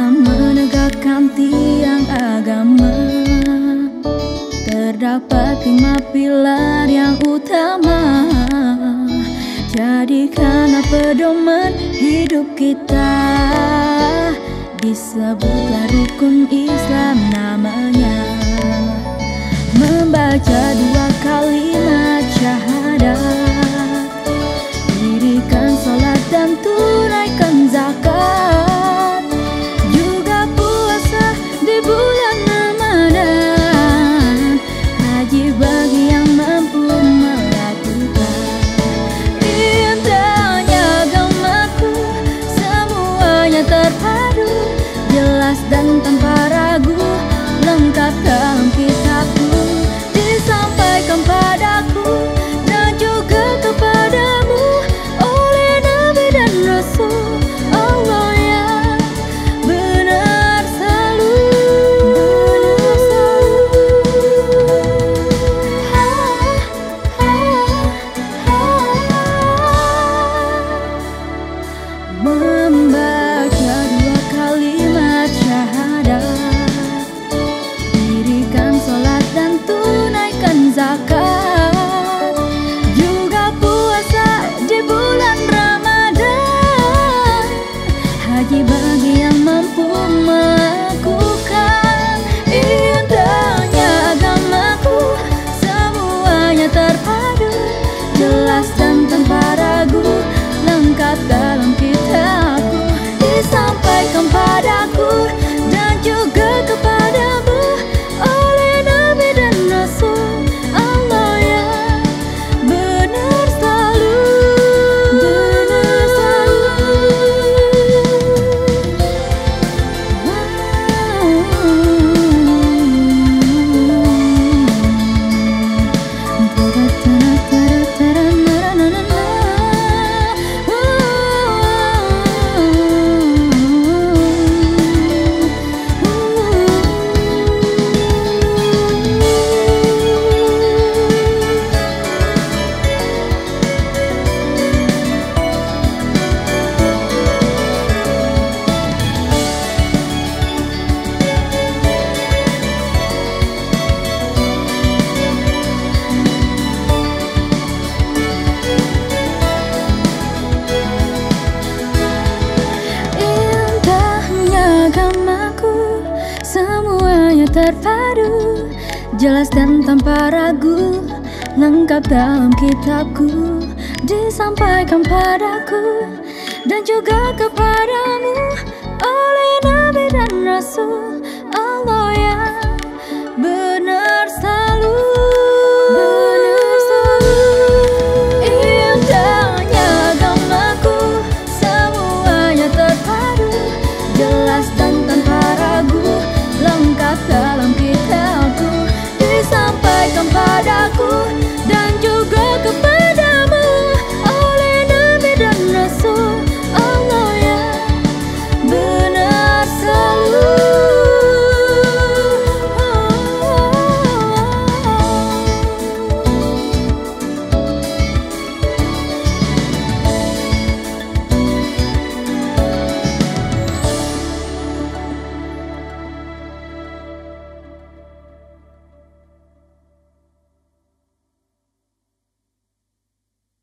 dalam menegakkan tiang agama terdapat 5 pilar yang utama. Jadikanlah pedoman hidup kita, disebutlah rukun Islam namanya. Membaca 2 kalimat syahadat, dirikan sholat dan tunaikan zakat, juga puasa di bulan Ramadan, haji bagi yang mampu melakukan. Indahnya agamaku, semuanya terpadu, jelas dan tanpa ragu, lengkap dalam kitabku, disampaikan padaku dan juga kepadamu oleh Nabi dan Rasul Allah yang benar selalu. Membaca 2 kalimat syahadat, dirikan sholat dan tunaikan zakat, juga puasa di bulan Ramadan, haji bagi yang mampu melakukan. Indahnya agamaku, semuanya terpadu, jelas dan tanpa ragu, lengkap dalam kitabku, disampaikan padaku dan juga kepadamu oleh Nabi dan Rasul Allah yang benar selalu. Benar selalu. Semuanya terpadu, jelas dan tanpa ragu, lengkap dalam kitabku, disampaikan padaku dan juga kepadamu oleh Nabi dan Rasul